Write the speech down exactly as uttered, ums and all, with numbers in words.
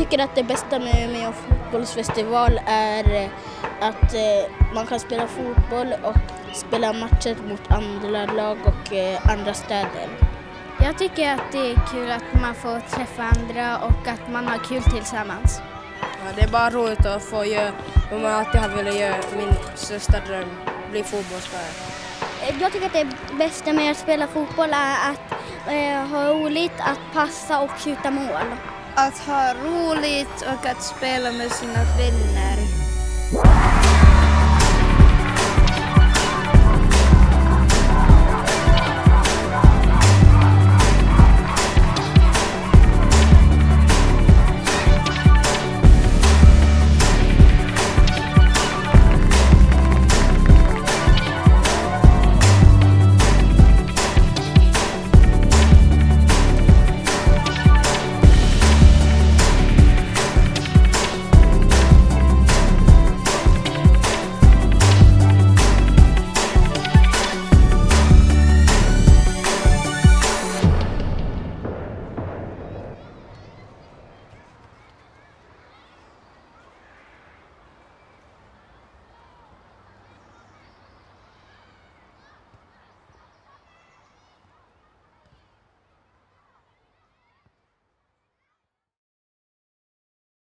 tycker att det bästa med Umeå fotbollsfestival är att man kan spela fotboll och spela matcher mot andra lag och andra städer. Jag tycker att det är kul att man får träffa andra och att man har kul tillsammans. Ja, det är bara roligt att få göra vad man alltid har velat göra. Min största dröm, bli fotbollsspelare. Jag tycker att det bästa med att spela fotboll är att eh, ha roligt, att passa och skjuta mål. Att ha roligt och att spela med sina vänner.